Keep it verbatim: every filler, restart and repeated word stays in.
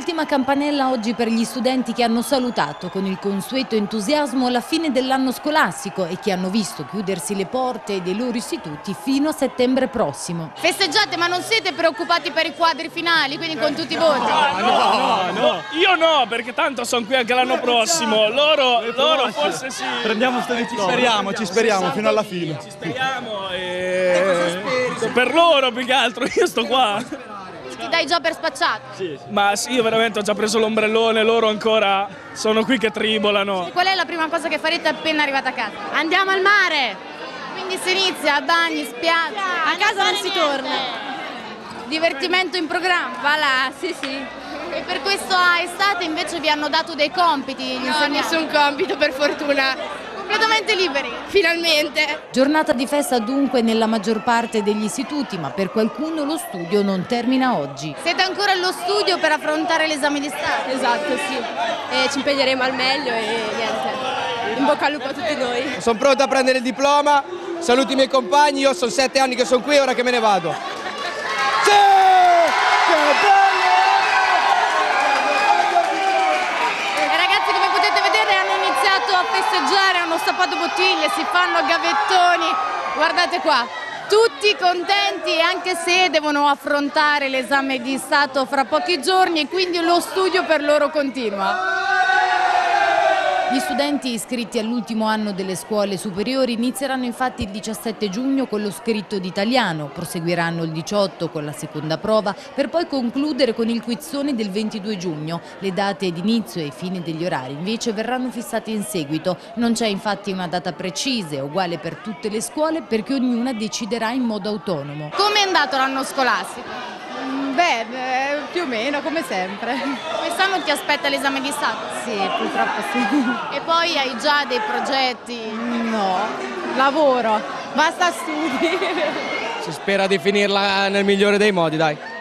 L'ultima campanella oggi per gli studenti che hanno salutato con il consueto entusiasmo la fine dell'anno scolastico e che hanno visto chiudersi le porte dei loro istituti fino a settembre prossimo. Festeggiate, ma non siete preoccupati per i quadri finali, quindi con tutti i voti? No, no, no, io no, perché tanto sono qui anche l'anno prossimo. Loro, loro forse sì. Prendiamo sto diploma. Ci speriamo, ci speriamo fino alla fine. Ci speriamo e... per loro più che altro, io sto qua. Ti dai già per spacciato? Sì, sì. Ma sì, io veramente ho già preso l'ombrellone, loro ancora sono qui che tribolano. Qual è la prima cosa che farete appena arrivate a casa? Andiamo al mare! Quindi si inizia, bagni, spiagge. A casa non si torna. Divertimento in programma? Va là, sì sì. E per questa estate invece vi hanno dato dei compiti? Gli No, insegnanti? nessun compito per fortuna. Completamente liberi? Finalmente. Giornata di festa dunque nella maggior parte degli istituti, ma per qualcuno lo studio non termina oggi. Siete ancora allo studio per affrontare l'esame di Stato? Esatto, sì. E ci impegneremo al meglio e niente. In bocca al lupo a tutti noi. Sono pronto a prendere il diploma, saluto i miei compagni, io sono sette anni che sono qui, ora che me ne vado. Sì! Che bello! A festeggiare, hanno stappato bottiglie, si fanno gavettoni, guardate qua, tutti contenti anche se devono affrontare l'esame di Stato fra pochi giorni e quindi lo studio per loro continua. Gli studenti iscritti all'ultimo anno delle scuole superiori inizieranno infatti il diciassette giugno con lo scritto di italiano, proseguiranno il diciotto con la seconda prova per poi concludere con il quizzone del ventidue giugno. Le date di inizio e fine degli orari invece verranno fissate in seguito. Non c'è infatti una data precisa e uguale per tutte le scuole perché ognuna deciderà in modo autonomo. Come è andato l'anno scolastico? Beh, beh, più o meno, come sempre. Quest'anno ti aspetta l'esame di Stato? Sì, purtroppo sì. E poi hai già dei progetti? No, lavoro, basta studi. Si spera di finirla nel migliore dei modi, dai.